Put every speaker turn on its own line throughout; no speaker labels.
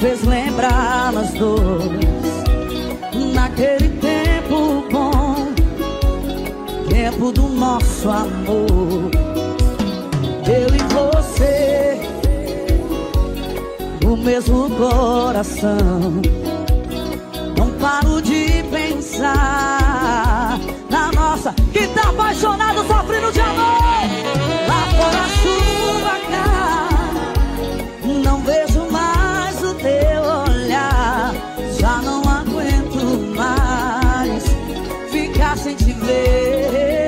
fez lembrar nós dois, naquele tempo bom, tempo do nosso amor. Eu e você, o mesmo coração. Não paro de pensar na nossa. Quem tá apaixonado, sofrendo de amor. Lá fora a chuva cai, não vejo mais o teu olhar. Já não aguento mais ficar sem te ver.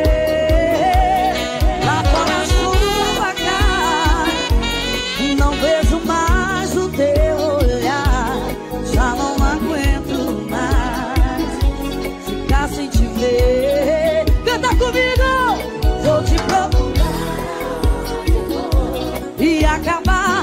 Lá fora a chuva cai, não vejo mais o teu olhar. Já não aguento mais ficar sem te ver. Canta comigo! Vou te procurar e acabar.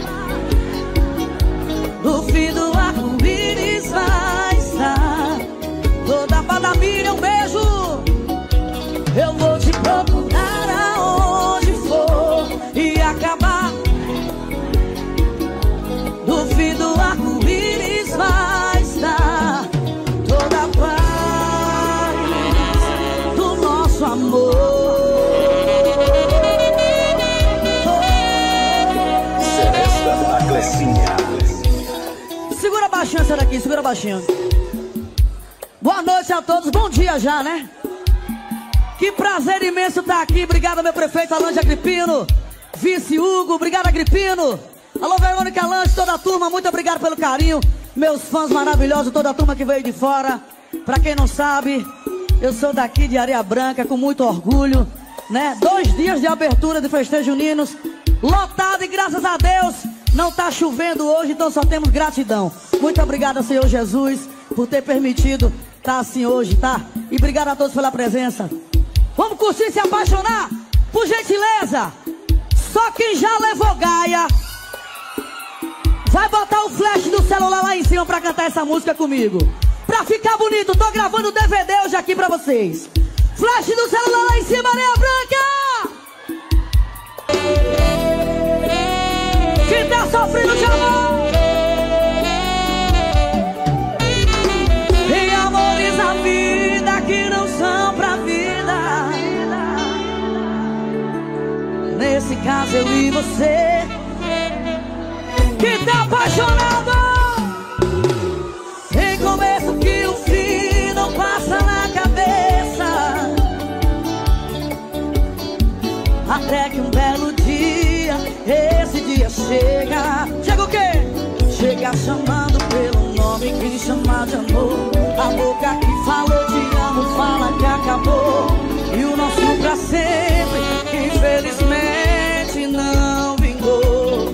No fim do arco-íris vai estar toda fada minha, um beijo. Eu vou te procurar aonde for e acabar. No fim do arco-íris vai estar toda a paz do nosso amor.
Celesta da Clecinha.
Segura baixinho essa daqui, segura baixinho. Boa noite a todos, bom dia já, né? Que prazer imenso estar aqui. Obrigado, meu prefeito Alan de Agripino, vice Hugo, obrigado Agripino. Alô, Verônica Lange, toda a turma, muito obrigado pelo carinho. Meus fãs maravilhosos, toda a turma que veio de fora. Pra quem não sabe, eu sou daqui de Areia Branca, com muito orgulho, né? 2 dias de abertura de festejos juninos, lotado, e graças a Deus não tá chovendo hoje, então só temos gratidão. Muito obrigado, Senhor Jesus, por ter permitido estar assim hoje, tá? E obrigado a todos pela presença. Vamos curtir e se apaixonar? Por gentileza, só quem já levou gaia vai botar o flash do celular lá em cima pra cantar essa música comigo. Pra ficar bonito, tô gravando DVD hoje aqui pra vocês. Flash do celular lá em cima, Areia Branca! Quem tá sofrendo de amor? Tem amores na vida que não são pra vida. Nesse caso eu e você. Quem tá apaixonado? Tem começo que o fim não passa na cabeça. Até que um belo dia, esse dia chega. Chega o quê? Chega chamando pelo nome que chama de amor. A boca que falou te amo fala que acabou. E o nosso pra sempre, infelizmente, não vingou.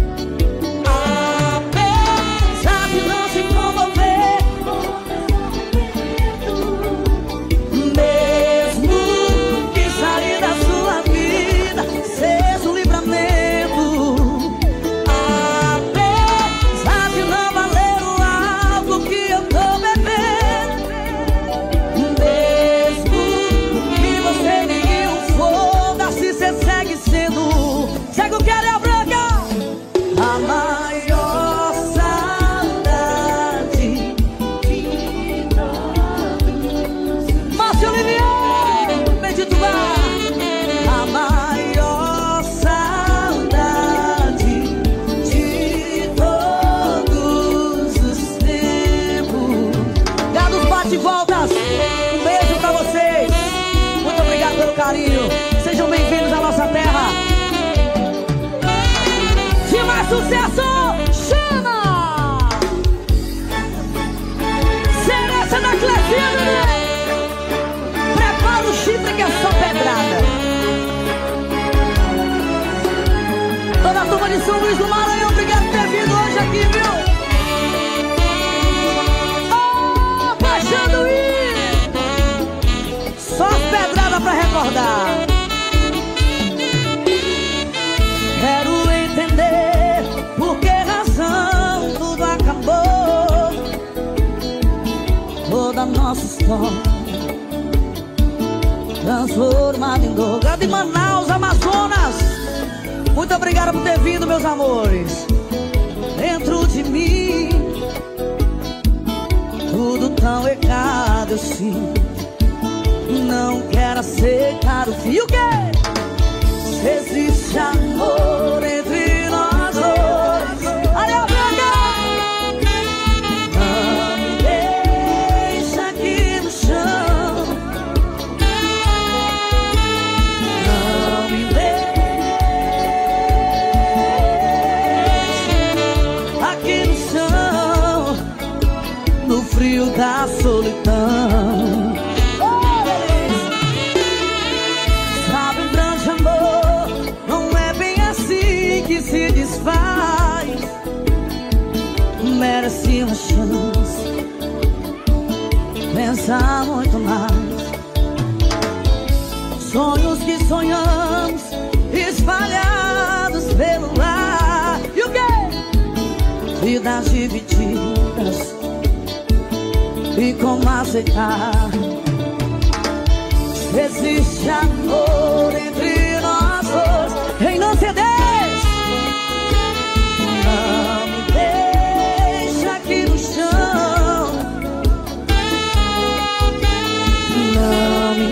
Apesar de não se comover, mesmo que sair da sua vida seja um livramento. Apesar de não valer o álcool que eu tô bebendo, mesmo que você ligue um foda-se, cê segue sendo. Segue o que é branca. A maior saudade de todos. Márcio Olivier, bendito vá. A maior saudade de todos os tempos. Dados bate-voltas, um beijo pra vocês. Muito obrigado pelo carinho. Sejam bem-vindos à nossa terra. De mais sucesso, chama! Celesta da Clecinha. Prepara o chifre que é só pedrada. Toda a turma de São Luís do Maranhão, obrigado por ter vindo hoje aqui, viu? Oh, baixando isso! Só pedrada pra recordar. Quero entender por que razão tudo acabou. Toda nossa história transformada em dor. De Manaus, Amazonas, muito obrigado por ter vindo, meus amores. Dentro de mim desistir. Não quero aceitar o fim. O quê? Se existe amor entre nós dois, olha pra cá. Não me deixa aqui no chão. Não me deixa aqui no chão, no frio da solidão. Se desfaz, merece uma chance, pensar muito mais. Sonhos que sonhamos espalhados pelo ar. E o quê? Vidas divididas, e como aceitar? Existe amor entre nós dois. Quem não se deixa, não me deixa aqui no chão. Não me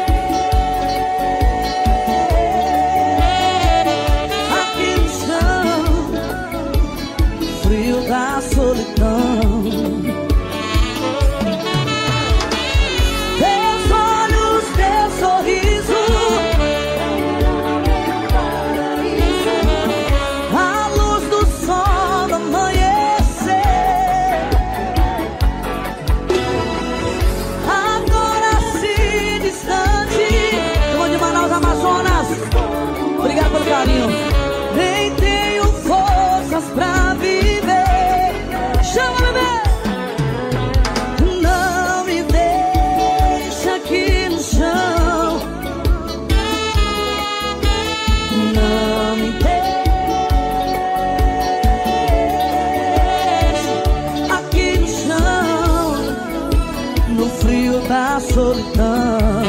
deixa aqui no chão, frio da solidão. Teus olhos, teu sorriso, obrigado pelo carinho. Nem tenho forças pra viver. Chama, bebê. Não me deixa aqui no chão. Não me deixa aqui no chão, no frio da solidão.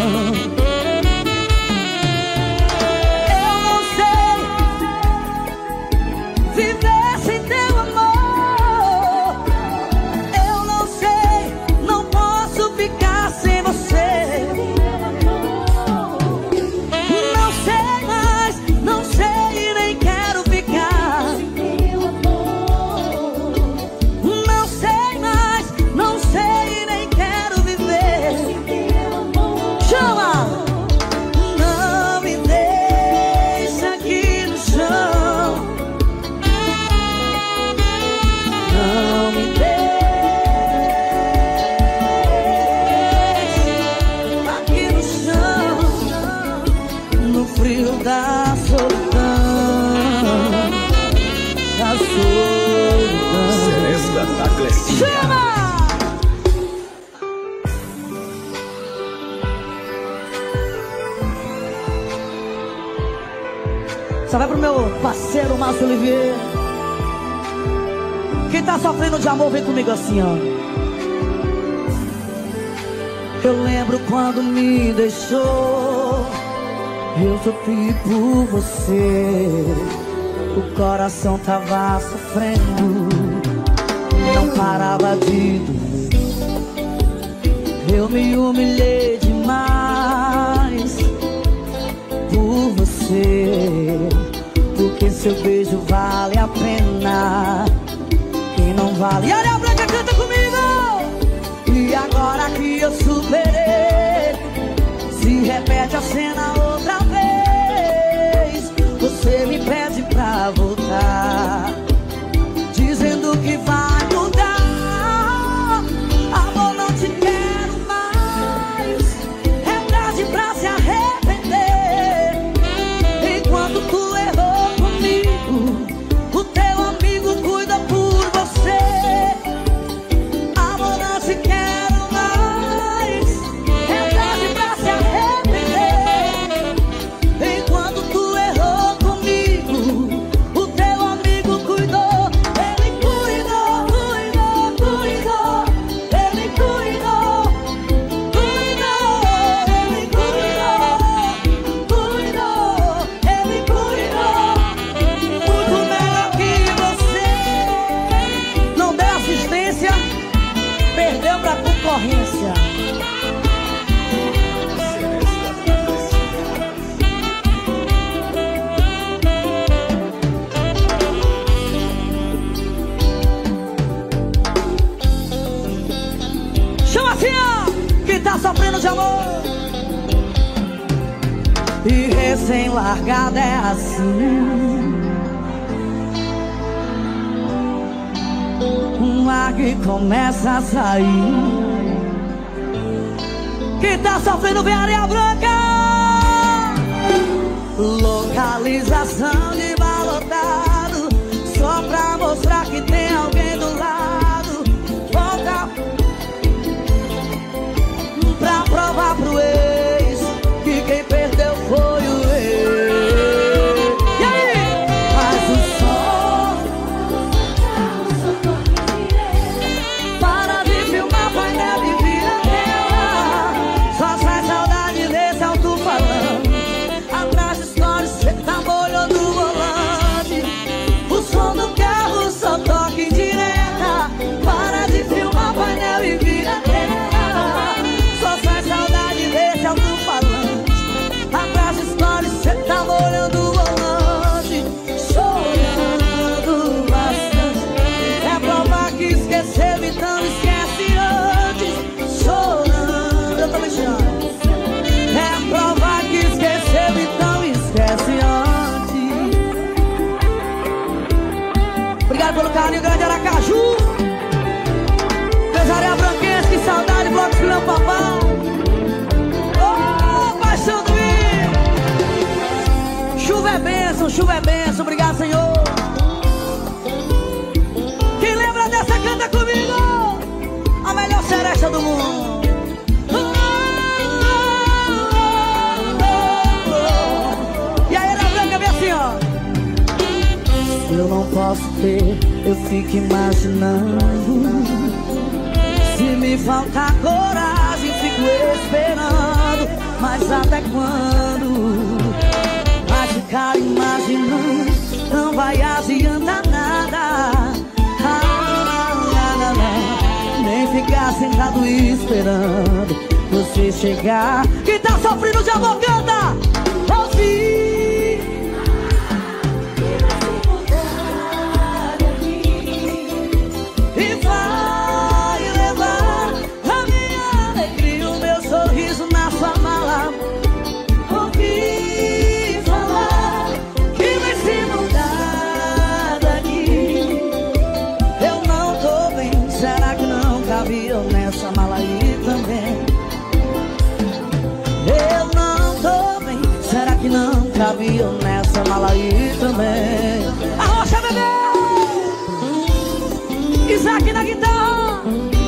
Só vai pro meu parceiro Márcio Olivier. Quem tá sofrendo de amor vem comigo assim, ó. Eu lembro quando me deixou, eu sofri por você. O coração tava sofrendo, não parava de doer. Eu me humilhei demais por você, porque seu beijo vale a pena. Quem não vale, olha a Branca, canta comigo. E agora que eu superei, se repete a cena outra vez. Você me pede pra voltar, dizendo que vai mudar. Amor, não te quero mais, é tarde pra se arrepender. Enquanto tu errou comigo, o teu amigo cuida por você. Amor, não te quero mais, é tarde pra se arrepender. Enquanto tu errou comigo, o teu amigo cuida amor. E recém-largada é assim, um ar que começa a sair. Quem tá sofrendo vem areia branca. Localização de balotado, só pra mostrar que tem alguém do lado. Volta pra provar pro ex que quem perdeu foi o ex. E aí? Mas o som para de filmar, painel e vira tela. Só sai saudade desse alto-falante. Atrás de stories, cê tá molhando o volante. O som do carro só toca em direta. Para de filmar, painel e vira tela. Só sai saudade desse alto-falante. Atrás de stories, cê tá molhando o volante. Chorando bastante. É provar que esqueceu, então esquece antes. Chorando, eu tô mexendo. É provar que esqueceu, então esquece antes. Obrigado pelo carinho, grande Aracaju. Pesaria Branquense, que saudade, bloco de meu papai. Oh, paixão do Rio. Chuva é bênção, obrigado, Senhor. Quem lembra dessa, canta comigo. A melhor seresta do mundo. Eu não posso ter, eu fico imaginando. Se me faltar coragem, fico esperando. Mas até quando? Vai ficar imaginando, não vai adiantar nada. Nem ficar sentado esperando você chegar. Quem tá sofrendo de amor, canta! Ouvi. Nessa mala aí também. Eu não tô bem. Será que não cabia nessa mala aí também? Arrocha, bebê! Isaac na guitarra.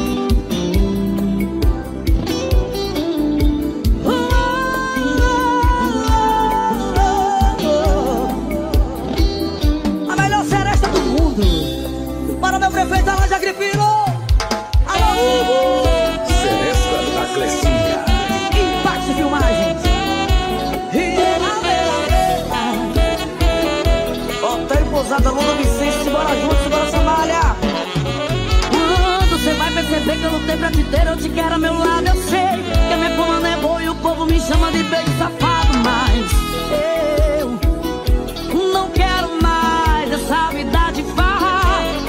A melhor seresta do mundo. Para o meu prefeito Alan de Agripino.
Seresta da Clecinha.
Impacto Filmagens. Hotel Pousada Lula Vicente. Simbora junto, simbora sambalha. Quando cê vai perceber que eu lutei pra te ter, eu te quero ao meu lado. Eu sei que a minha coluna é boa e o povo me chama de beijo safado. Mas eu não quero mais essa vida de farra.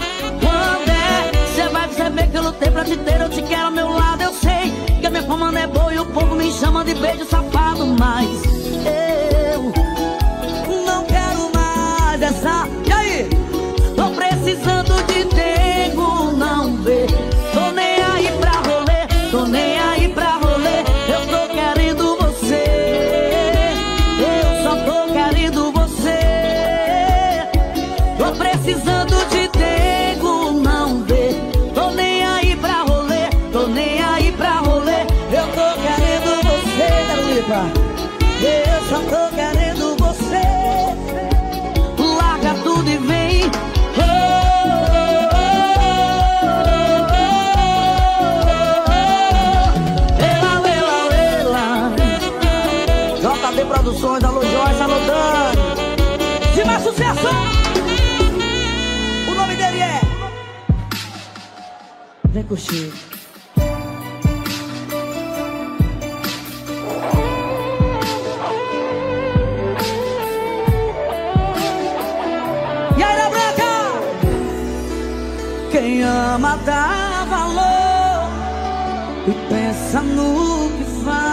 Perceber que eu lutei pra te ter, eu te quero ao meu lado. Eu sei que a minha fama não é boa e o povo me chama de beijo safado. Mas eu não quero mais essa. E aí? Tô precisando de tempo, não vê. Tô nem aí pra rolê, tô nem aí pra rolê. Eu tô querendo você, eu só tô querendo você. Tô precisando de tempo, não vê. Tô nem aí pra rolê, tô nem aí pra rolê. Eu tô querendo você, Carolipa. Eu só tô querendo você. Larga tudo e vem. JD Produções, alô Joyce, alô Dani. De mais sucesso. O nome dele é... Vem curtir. E aí, na branca? ama dá valor e pensa no que faz.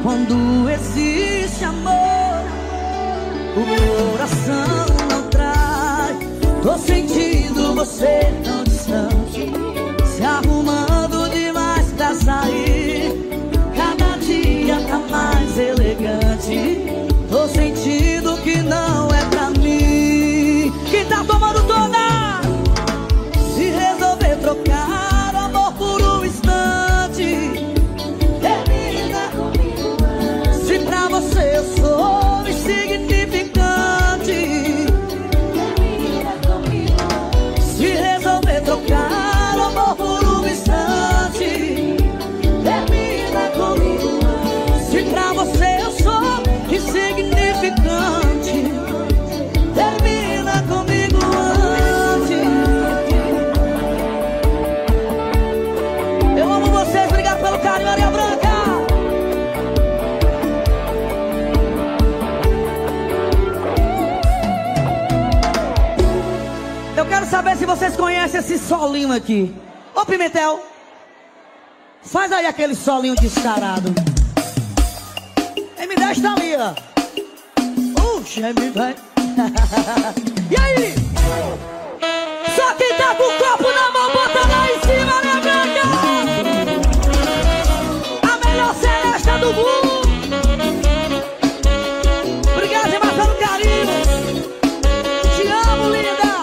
Quando existe amor, o meu coração não trai. Tô sentindo você tão distante, se arrumando demais pra sair. Cada dia tá mais elegante. Tô sentindo que não é pra mim. Quem tá tomando toda? Se resolver trocar o amor por um instante, termina comigo. Se pra você eu sou insignificante, termina comigo. Se resolver trocar o amor por um instante, termina comigo. Se pra você eu sou insignificante, termina comigo antes. Eu amo vocês, obrigado pelo carinho, Maria Branca. Eu quero saber se vocês conhecem esse solinho aqui. Ô Pimentel, faz aí aquele solinho descarado. M10 tá ali, ó. M10. E aí? Só quem tá com o copo na mão, bota lá em cima, né, Branca? A melhor celeste do mundo. Obrigado demais pelo carinho. Te amo, linda.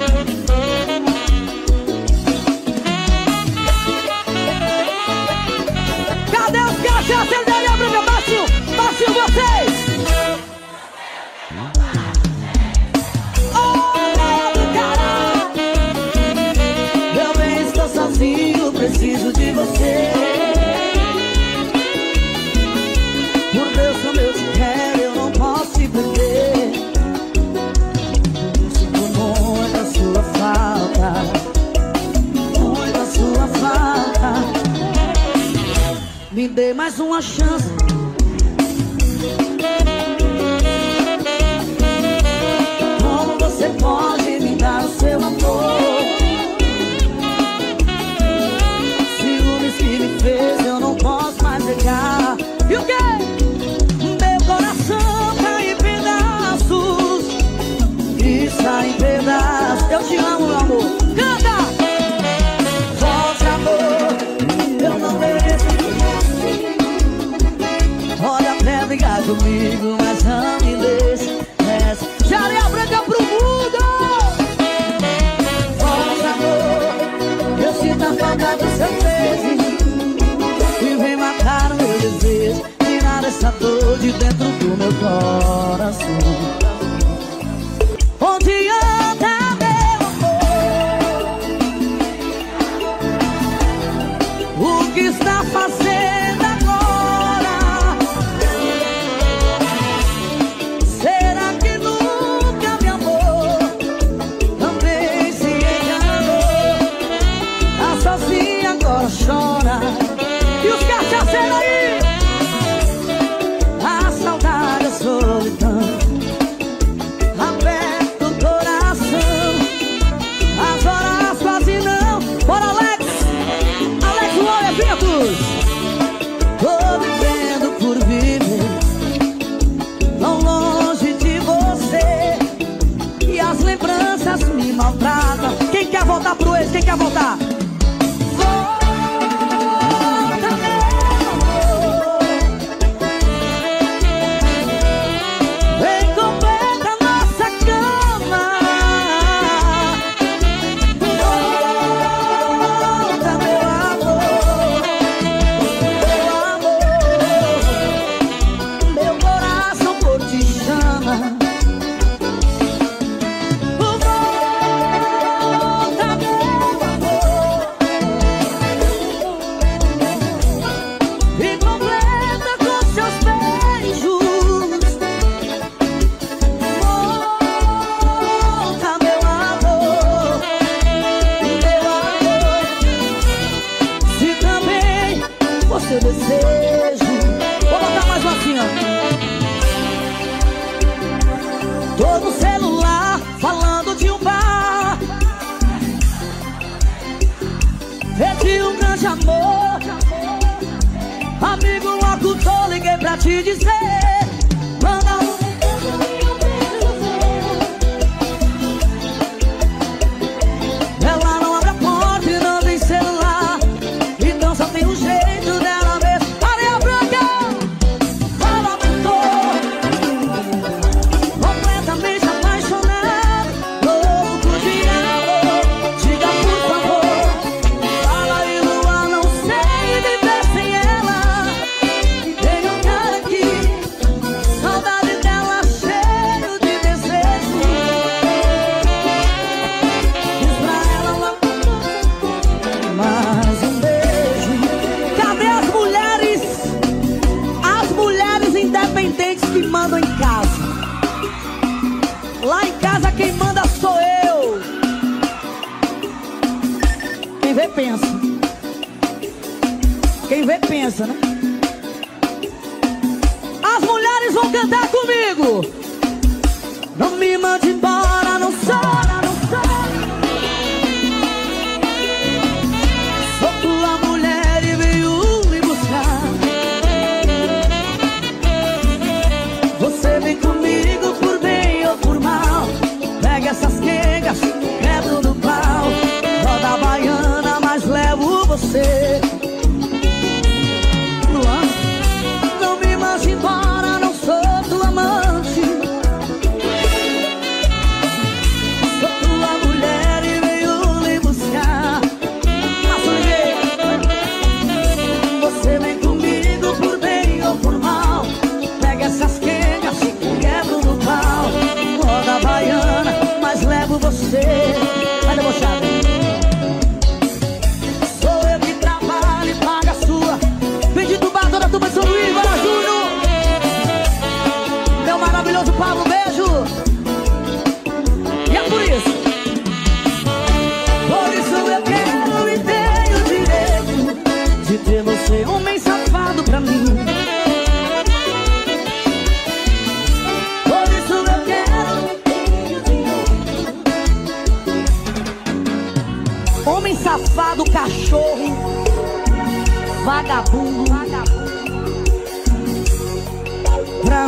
Cadê os cachaceiros aí, Branca? Baixo vocês. Sozinho, preciso de você. Por Deus, como eu te quero, eu não posso te perder. Sinto muito a sua falta, muito a sua falta. Me dê mais uma chance. Como você pode me dar o seu amor? Eu não posso mais negar. E o quê? Meu coração tá em pedaços. Está em pedaços. Eu te amo, meu amor. Canta! Volte, amor. Eu não mereço assim. Olha pra brigar comigo, mas não me deixe. Areia Branca pro mundo. Volte, amor. Eu sinto a falta do seu beijo. Vem matar o meu desejo, tirar essa dor de dentro do meu coração. Onde anda meu amor? O que está fazendo agora? Será que nunca me amou? Também se enganou. Tá sozinha agora chora. E os cachaceiros aí? A saudade, a solidão aperta o coração. As horas quase não. Bora, Alex! Alex Loia Ventos! Tô vivendo por viver tão longe de você, e as lembranças me maltratam. Quem quer voltar pro ex? Quem quer voltar? Amor, amigo locutor, liguei pra te dizer. Manda um ela não abre a porta e não tem celular, então só tem um jeito dela mesmo. Areia branca, fala doutor, completamente apaixonado, louco de amor. Diga por favor, fala aí Lua, não sei viver sem ela. E tem um cara aqui, saudade dela, cheio de desejo. Diz pra ela logo mais um beijo. Cadê as mulheres? As mulheres independentes que mandam em casa. Lá em casa quem manda sou eu. Quem vê pensa. Quem vê pensa, né? As mulheres vão cantar comigo. Não me mande embora, não chora, não chora. Sou tua mulher e veio me buscar. Você vem comigo por bem ou por mal. Pega essas quengas, quebro no pau. Roda a baiana, mas levo você. Luan, não me mande embora, não sou tua amante. Sou tua mulher e veio lhe buscar. Você vem comigo por bem ou por mal. Pega essas quengas, quebro no pau. Roda a baiana, mas levo você. Vai debochado. Sou eu que trabalho e pago a sua. Vende do bar, toda a turma de São Luís, bora Júnior. Meu maravilhoso Pablo, beijo. E é por isso. Por isso eu quero e tenho o direito de ter você, homem safado pra mim. Por isso eu quero e tenho o direito. Homem safado, cachorro, vagabundo, pra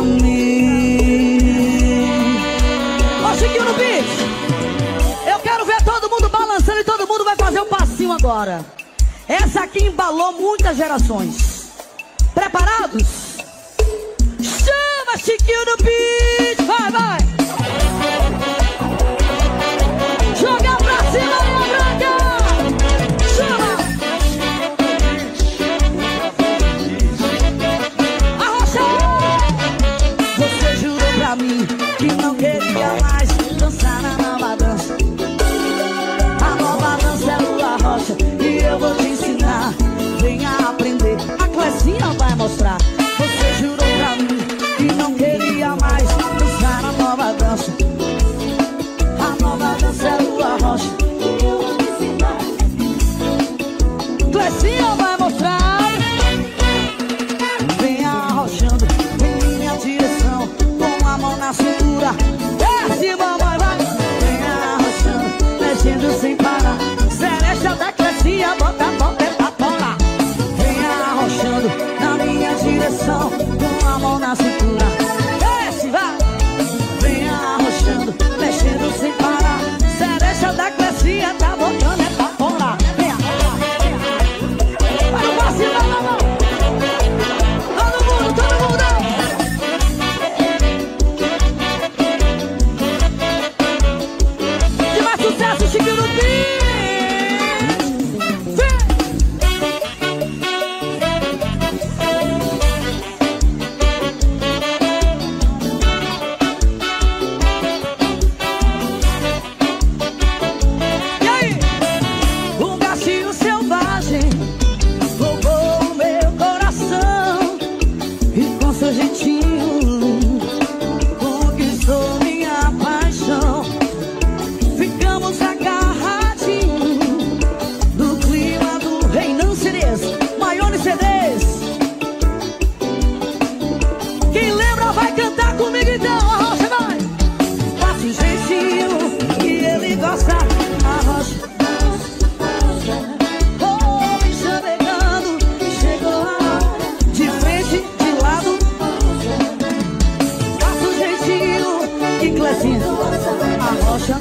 mim. Ó, Chiquinho no beat. Eu quero ver todo mundo balançando e todo mundo vai fazer um passinho agora. Essa aqui embalou muitas gerações. Preparados? Chama, Chiquinho no beat. Vai, vai. Joga pra cima, Areia Branca. Chama. Arrocha. Você jurou pra mim que não queria mais dançar na nova dança. A nova dança é Lua Rocha e eu vou te ensinar. Venha aprender, a Clecinha vai mostrar. Você jurou pra mim que não queria mais dançar na nova dança. A nova dança é Lua Rocha e eu vou te ensinar. Clecinha vai mostrar. Venha arrochando em minha direção, com a mão na cintura. Desce, mamãe, vai. Venha arrochando, mexendo sem parar. Celeste da Clecinha, bota a boca pra fora. Venha arrochando na minha direção, com a mão na cintura. Desce, vai. Venha arrochando, mexendo sem parar. Celeste da Clecinha, tá botando é pra fora. Venha, vai no passe, vai, vai, vai. Todo mundo, todo mundo. De mais sucesso, Chiquinho no beat. Vem. arrocha.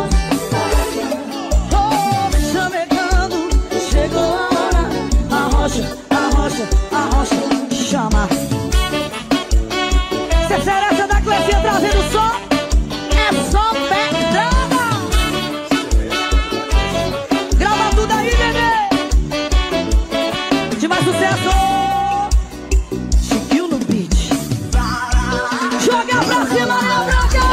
Oh, me chamegando, chegou a hora. Arrocha, arrocha, arrocha, chama. Seresta da Clecinha trazendo som. É só pedrada. Grava tudo aí, bebê. De mais sucesso. Chiquinho no beat. Joga pra cima, minha branca.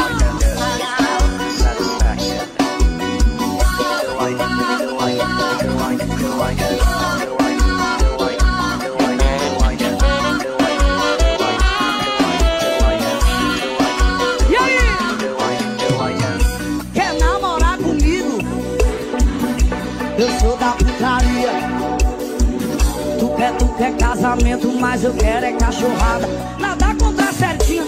E aí? Quer namorar comigo? Eu sou da putaria. Tu quer casamento, mas eu quero é cachorrada. Nada contra certinho.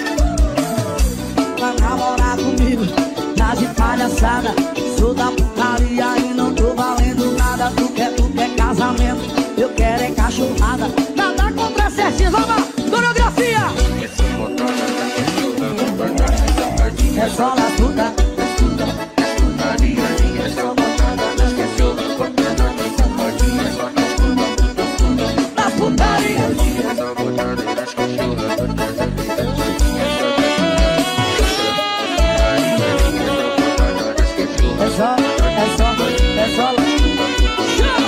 Pra namorar comigo, tá de palhaçada. Sou da putaria e não tô valendo nada. Tu quer casamento, eu quero é cachorrada. Nada contra certinho, vamos lá, coreografia. É só na puta. Na putaria. É só chama!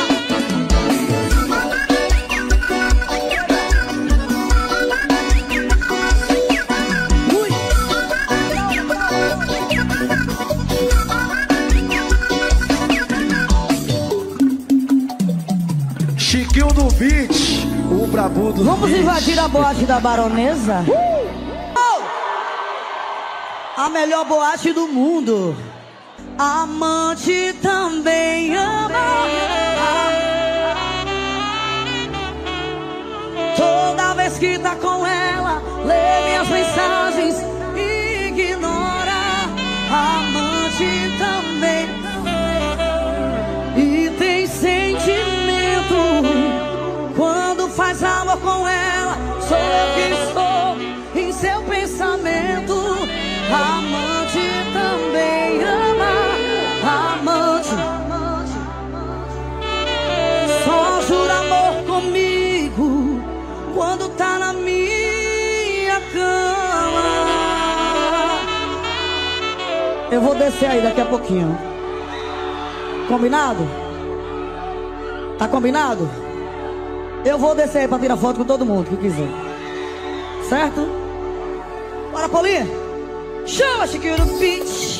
Ui.
Chiquinho no beat, o brabo do
Vamos
beat.
invadir a boate da Baronesa? A melhor boate do mundo. Amante também ama. Toda vez que tá com ela, lê minhas mensagens e ignora. Amante também. E tem sentimento. Quando faz amor com ela, sou eu que estou em seu pensamento. Amante também ama. Amante só jura amor comigo quando tá na minha cama. Eu vou descer aí daqui a pouquinho. Combinado? Tá combinado? Eu vou descer aí pra tirar foto com todo mundo que quiser. Certo? Bora, Paulinha! Chama, Chiquinho no beat.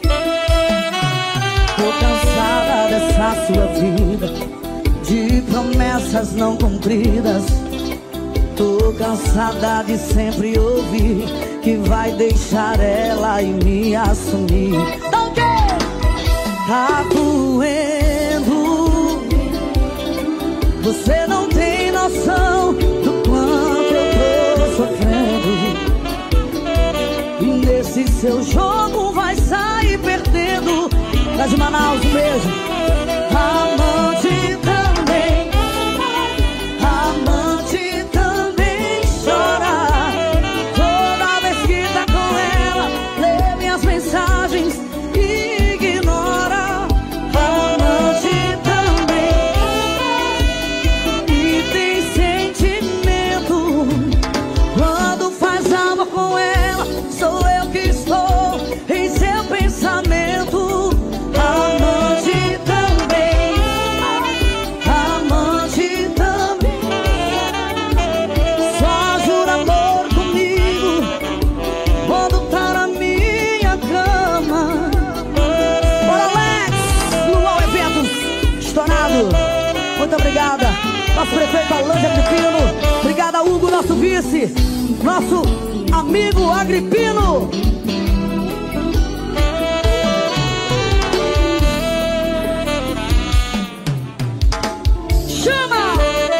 Tô cansada dessa sua vida, de promessas não cumpridas. Tô cansada de sempre ouvir que vai deixar ela e me assumir. Tá doendo. Você não tem noção do quanto eu tô sofrendo. E nesse seu jogo vai sair perdendo. Tá de Manaus, um beijo. Amante também. Amante também chora. Toda vez que tá com ela, lê minhas mensagens e ignora. Amante também. E tem sentimento. Quando faz amor com ela, sou eu que estou em seu pensamento. Amante também. Amante também. Só jura amor comigo quando tá na minha cama. Bora, Alex! Luau Eventos, estourado. Muito obrigada. Nosso prefeito Alândia Agripino. Obrigada, Hugo, nosso vice. Nosso amigo Agripino. Chama!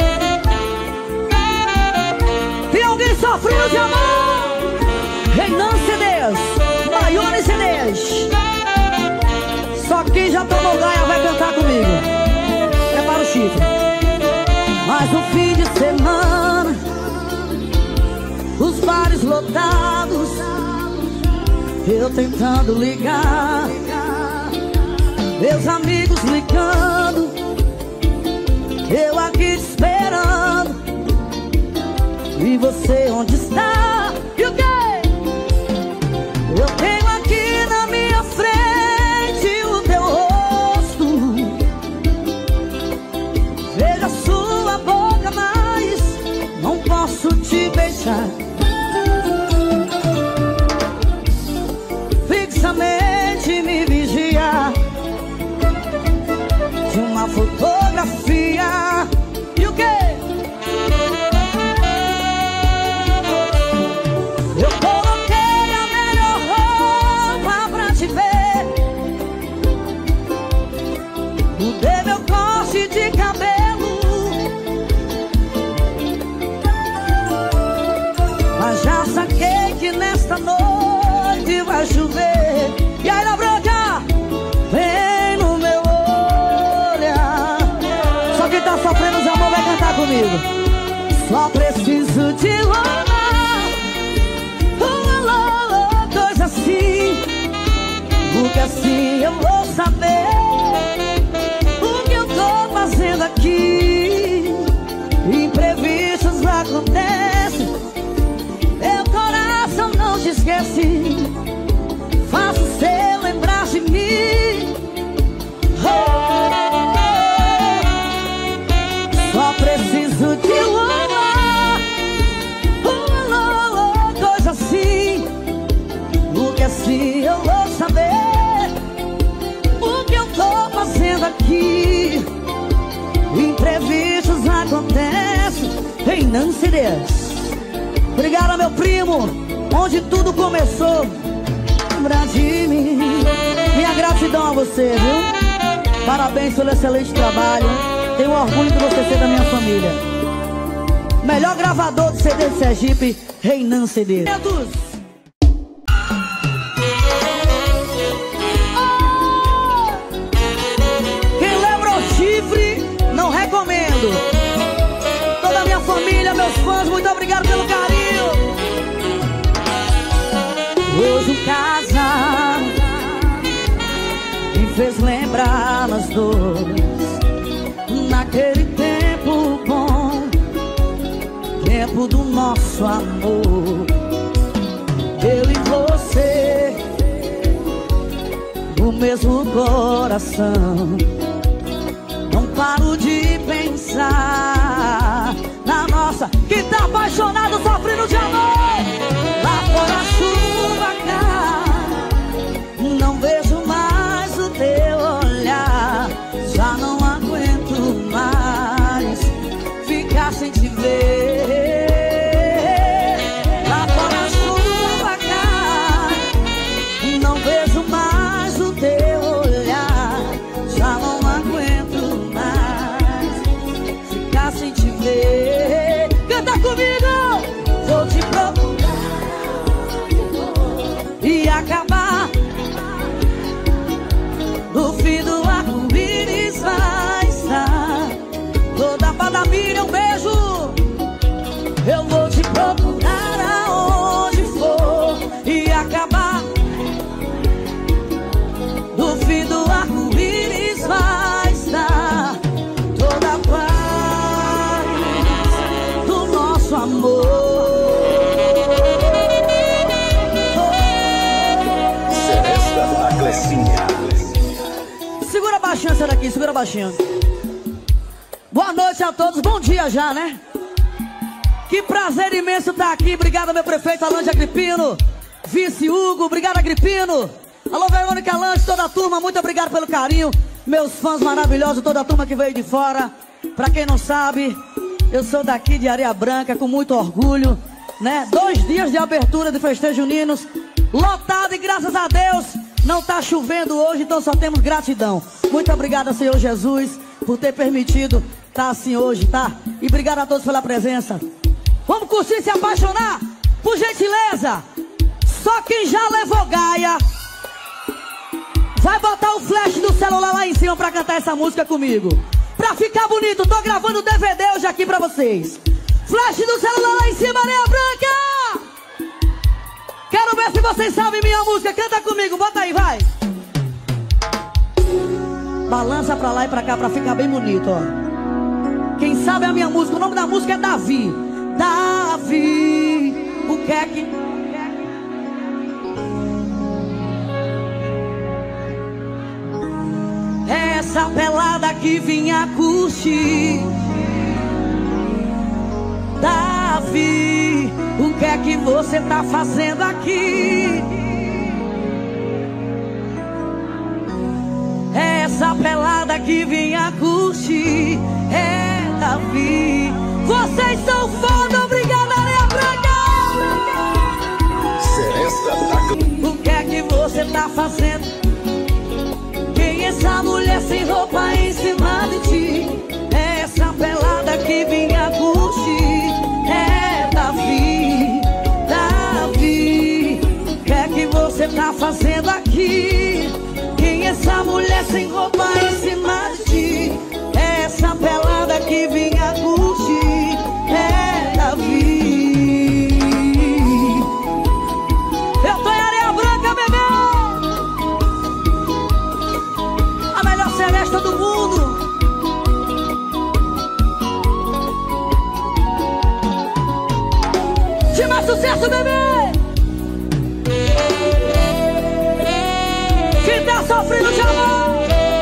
Tem alguém sofrendo de amor? Renan CDs, maiores CDs. Só quem já tomou gaia vai cantar comigo. Prepara o chifre. Mais um fim de semana, os bares lotados, eu tentando ligar Meus amigos ligando, eu aqui te esperando. E você onde está? E o quê? Eu tenho aqui na minha frente o teu rosto. Vejo a sua boca, mas não posso te beijar. Fixamente me vigia de uma fotografia. E o quê? Eu coloquei a melhor roupa pra te ver. Mudei meu corte de cabelo, mas já saquei que nesta noite vai chover. E aí, na branca, vem no meu olhar. Só quem tá sofrendo de amor vai cantar comigo. Só preciso te amar. Coisa assim, porque assim eu vou saber o que eu tô fazendo aqui. Imprevistos acontecem, meu coração não te esquece. Faço você lembrar de mim. Só preciso te amar. Coisa assim, porque assim eu vou saber o que eu tô fazendo aqui. Imprevistos acontecem em Nancidez. Obrigado, meu primo, onde tudo começou. Lembra de mim. Minha gratidão a você, viu? Parabéns pelo excelente trabalho. Tenho orgulho de você ser da minha família. Melhor gravador de CD de Sergipe, Reinan CD. Quem lembra o chifre, não recomendo. Toda a minha família, meus fãs, muito obrigado pelo carinho. Hoje um casal me fez lembrar nós dois, naquele tempo bom, tempo do nosso amor. Eu e você, no mesmo coração. Não paro de pensar na nossa. Quem tá apaixonado, sofrendo de amor. Lá fora a chuva cai, não vejo mais o teu olhar. Já não aguento mais ficar sem te ver. Lá fora a chuva cai, não vejo mais o teu olhar. Já não aguento mais ficar sem te ver. Canta comigo! Vou te procurar e acabar. No fim do arco-íris vai estar toda a família, um beijo. Eu vou te procurar aonde for e acabar. No fim do arco-íris vai estar toda a paz do nosso amor. Segura baixinho essa daqui, segura baixinho. Boa noite a todos, bom dia já, né? Que prazer imenso estar aqui. Obrigado, meu prefeito Alan de Agripino, vice Hugo, obrigado, Agripino. Alô, Verônica Lange, toda a turma, muito obrigado pelo carinho. Meus fãs maravilhosos, toda a turma que veio de fora. Pra quem não sabe, eu sou daqui de Areia Branca, com muito orgulho, né? 2 dias de abertura de festejos juninos, lotado, e graças a Deus não tá chovendo hoje, então só temos gratidão. Muito obrigado, Senhor Jesus, por ter permitido estar assim hoje, tá? E obrigado a todos pela presença. Vamos curtir e se apaixonar? Por gentileza, só quem já levou gaia vai botar o flash do celular lá em cima pra cantar essa música comigo. Pra ficar bonito, tô gravando DVD hoje aqui pra vocês. Flash do celular lá em cima, Areia Branca! Quero ver se vocês sabem minha música. Canta comigo, bota aí, vai. Balança pra lá e pra cá pra ficar bem bonito, ó. Quem sabe a minha música, o nome da música é Davi. Davi, o que é que... Essa pelada que vinha curtir. Davi, o que é que você tá fazendo aqui? Essa pelada que vinha curtir. É Davi. Vocês são foda, obrigada, Areia Branca. O que é que você tá fazendo? Quem é essa mulher sem roupa em cima de ti? É essa pelada que vinha curtir. É Davi, Davi. O que é que você tá fazendo aqui? Quem é essa mulher sem roupa em cima de ti? É essa pelada que vinha curtir. É Davi. Eu tô em Areia Branca, bebê. A melhor celeste do mundo. De mais sucesso, bebê. Quem tá sofrendo de amor.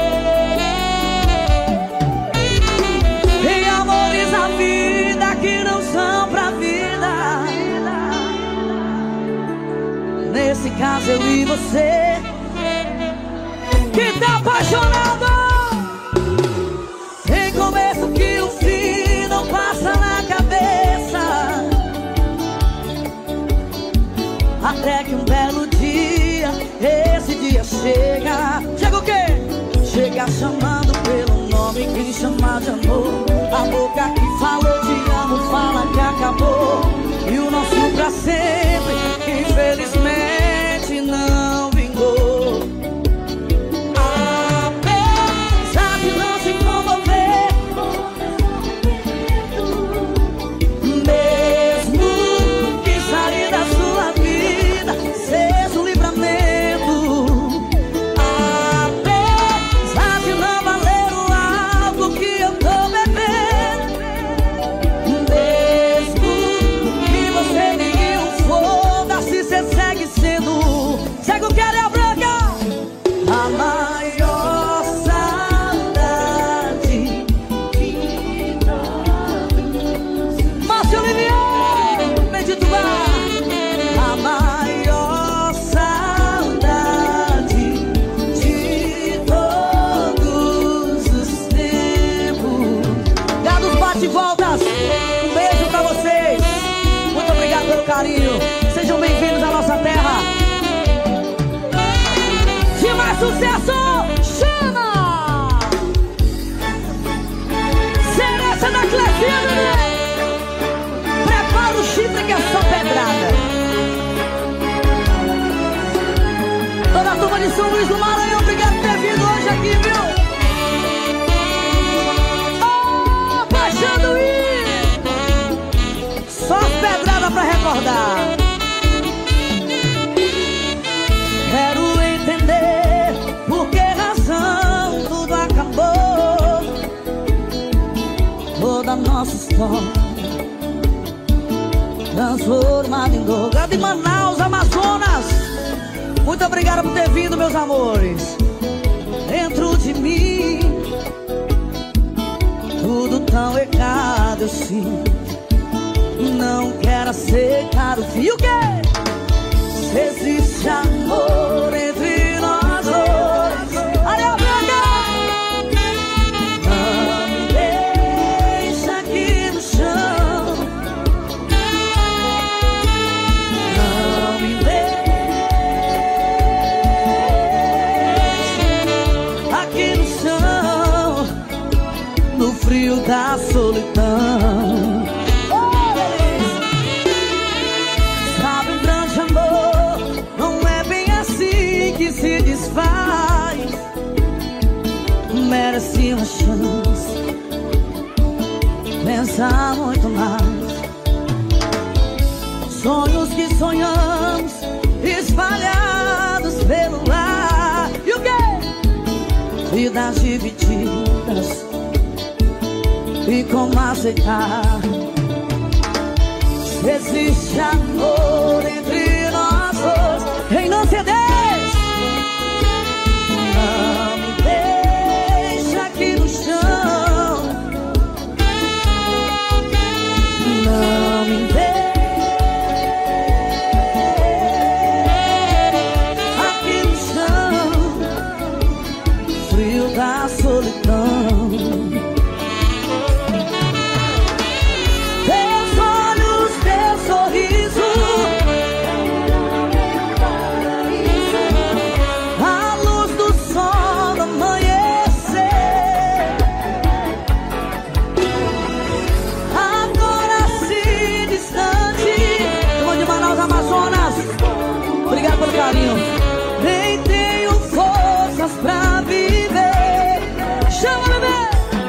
Tem amores na vida que não são pra vida. Nesse caso eu e você. Quem tá apaixonado. Tem começo que o fim não passa na cabeça. Até que um belo dia, esse dia chega. Chega o quê? Chega chamando pelo nome que chama de amor. A boca que falou te amo fala que acabou. E o nosso pra sempre, infelizmente, não vingou. Apesar de não se comover, mesmo que sair da sua vida seja um livramento. Apesar de não valer o álcool que eu tô bebendo, mesmo que você ligue um foda-se, cê segue sendo. Segue o que é branca. A maior saudade de todos. Márcio Olivier, Bendito Bar. A maior saudade de todos os tempos. Gados bate e voltas. Um beijo pra vocês. Muito obrigado pelo carinho. Sejam bem-vindos à nossa terra. De mais sucesso, chama! Seresta da Clefina. Prepara o chifre que é só pedrada. Toda a turma de São Luís do Maranhão, obrigado por ter vindo hoje aqui, viu? Oh, baixando isso! Só as pedradas pra recordar. Quero entender por que razão tudo acabou. Toda a nossa história transformada em dor. De Manaus, Amazonas. Muito obrigado por ter vindo, meus amores. Dentro de mim tudo tão errado, eu sinto. Não quero aceitar o fim. O quê? Se existe amor entre nós dois, Areia Branca, não me deixa aqui no chão. Não me deixa aqui no chão, no frio da solidão. Se desfaz, merece uma chance, pensar muito mais. Sonhos que sonhamos espalhados pelo ar. E o quê? vidas divididas e como aceitar. Existe amor entre nós dois. Em não ceder, não me deixa aqui no chão. Não me deixa aqui no chão, frio da solidão. Obrigado pelo carinho. Nem tenho forças pra viver. Chama, bebê.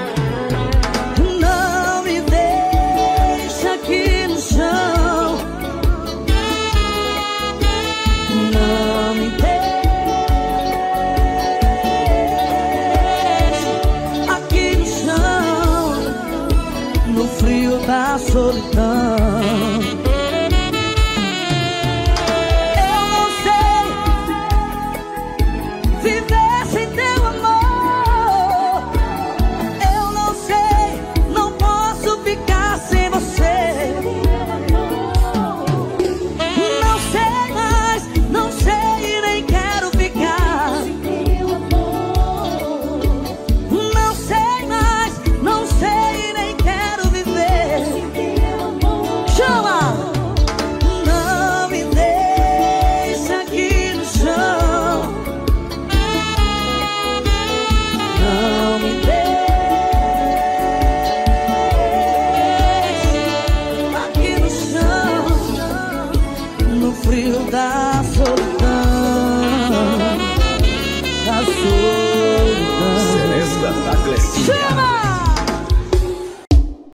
Não me deixa aqui no chão. Não me deixa aqui no chão, no frio da solidão. Frio da solidão, da solidão.
Celesta da Clecinha.
Chama!